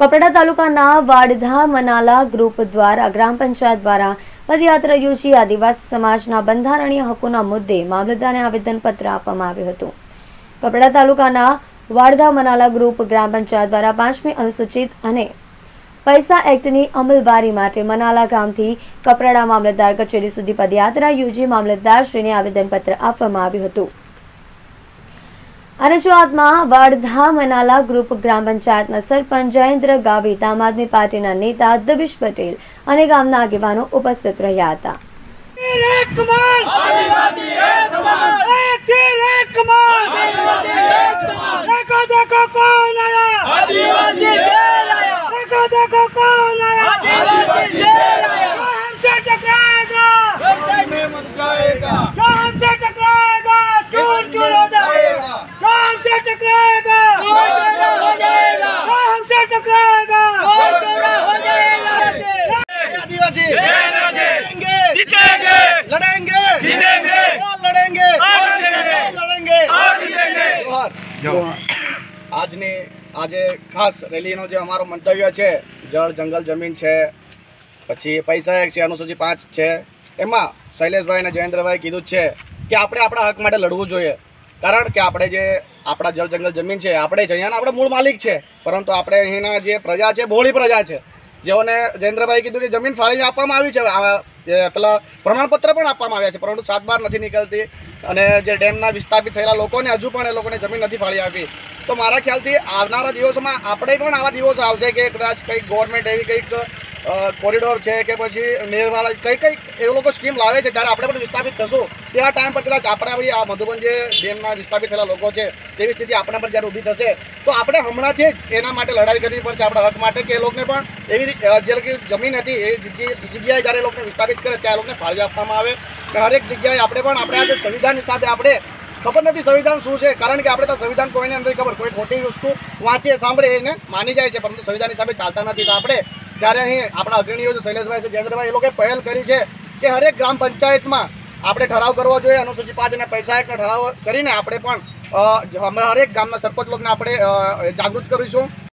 કપરાડા તાલુકાના વાડધા મનાલા ગ્રુપ દ્વારા ગ્રામ પંચાયત દ્વારા પદયાત્રા યોજી આદિવાસી સમાજના બંધારણીય હકોના મુદ્દે મામલતદારને આવેદનપત્ર આપવામાં આવ્યું હતું। કપરાડા તાલુકાના વાડધા મનાલા ગ્રુપ ગ્રામ પંચાયત દ્વારા 5મી અનુસૂચિત અને પૈસા એક્ટની અમલવારી માટે મનાલા ગામથી કપરાડા મામલતદાર કચેરી સુધી પદયાત્રા યોજી મામલતદારશ્રીને આવેદનપત્ર આપવામાં આવ્યું હતું। રજૂઆતમાં વાડધા મનાલા ગ્રુપ ગ્રામ પંચાયતના સરપંચ જયેન્દ્ર ગાવિત, આમ આદમી પાર્ટીના નેતા દબીશ પટેલ અને ગામના આગેવાનો ઉપસ્થિત રહ્યા હતા। આજે ખાસ રેલીનો જે અમારો મંતવ્ય છે, જળ જંગલ જમીન છે, પછી પૈસા એક છે, અનુસૂચિ 5 છે, એમાં શૈલેષભાઈ અને જયેન્દ્રભાઈ કીધું છે કે આપણે આપણા હક માટે લડવું જોઈએ। કારણ કે આપણે જે આપણા જળ જંગલ જમીન છે, આપણે જ અહીંયાના આપણે મૂળ માલિક છે, પરંતુ આપણે અહીંના જે પ્રજા છે, બહોળી પ્રજા છે, જેઓને જયેન્દ્રભાઈ કીધું કે જમીન ફાળવીને આપવામાં આવી છે, પેલા પ્રમાણપત્ર પણ આપવામાં આવ્યા છે, પરંતુ 7 બાર નથી નીકળતી અને જે ડેમના વિસ્થાપિત થયેલા લોકોને હજુ પણ એ લોકોને જમીન નથી ફાળી આપી। તો મારા ખ્યાલથી આવનારા દિવસોમાં આપણે પણ આવા દિવસો આવશે કે કદાચ કંઈક ગવર્મેન્ટ એવી કંઈક કોરિડોર છે કે પછી નેરવાળા કંઈક એ લોકો સ્કીમ લાવે છે, ત્યારે આપણે પણ વિસ્થાપિત થશું। તેવા ટાઈમ પર કદાચ આપણે બી આ મધુબન જે ડેમના વિસ્થાપિત થયેલા લોકો છે તેવી સ્થિતિ આપણા પર જ્યારે ઊભી થશે તો આપણે હમણાંથી જ એના માટે લડાઈ કરવી પડશે, આપણા હક માટે, કે એ લોકોને પણ એવી જે જમીન હતી એ જગ્યાએ જ્યારે એ લોકોને વિસ્થાપિત કરે ત્યાં લોકોને ફાળવી આપવામાં આવે। હરેક જગ્યાએ આપણે પણ આપણે આજે સંવિધાન હિસાબે આપણે ખબર નથી સંવિધાન શું છે, કારણ કે આપણે તો સંવિધાન કોઈને નથી ખબર, કોઈ ખોટી વસ્તુ વાંચીએ સાંભળે એને માની જાય છે, પરંતુ સંવિધાન હિસાબે ચાલતા નથી। તો આપણે ત્યારે અહીં આપણા અગ્રણીઓ છે, શૈલેષભાઈ છે, જયેન્દ્રભાઈ, એ લોકોએ પહેલ કરી છે કે હરેક ગ્રામ પંચાયતમાં આપણે ઠરાવ કરવો જોઈએ, અનુસૂચિ 5 અને પૈસા એકનો ઠરાવ કરીને આપણે પણ હરેક ગામના સરપંચ લોકોને આપણે જાગૃત કરીશું।